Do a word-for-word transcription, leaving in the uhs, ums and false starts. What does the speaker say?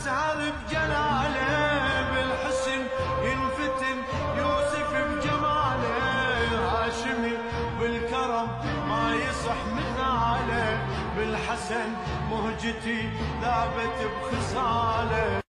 أزهر بجلاله، بالحسن ينفتن يوسف بجماله، هاشمي بالكرم ما يصح مثاله، بالحسن مهجتي ذابت بخصاله.